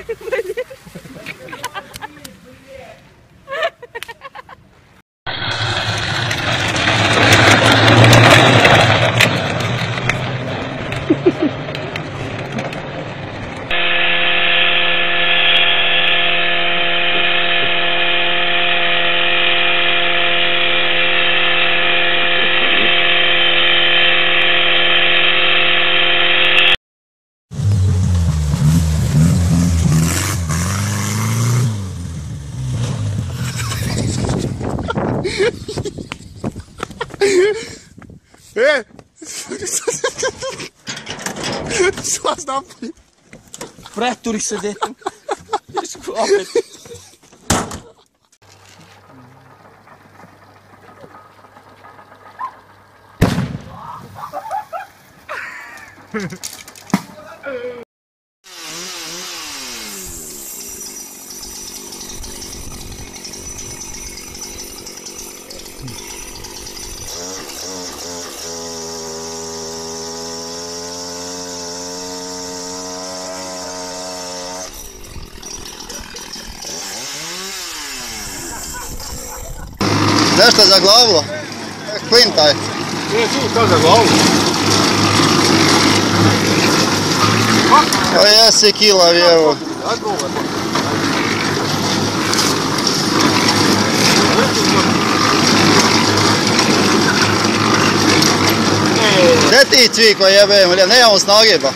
Šta si napravio? Preturi se detom. Opet. Nešto za glavu? Kvintaj. Nije tu to za glavu. Pa jesi kilav, evo. Gdje ti cviko jebem, nemamo snage ba.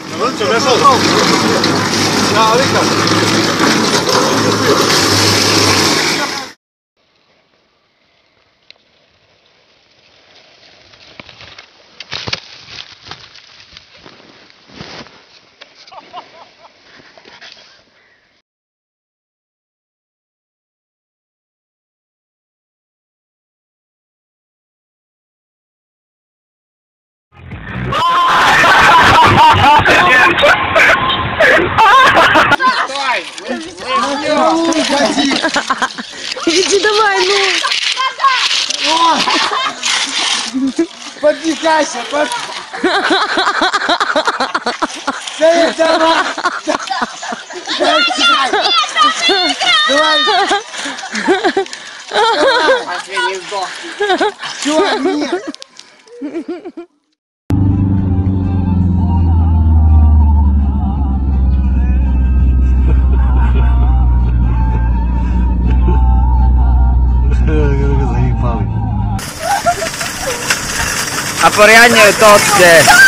Ja, likam. Иди давай, ну! Подвигайся, давай! Чувак, нет! A poriadne je to,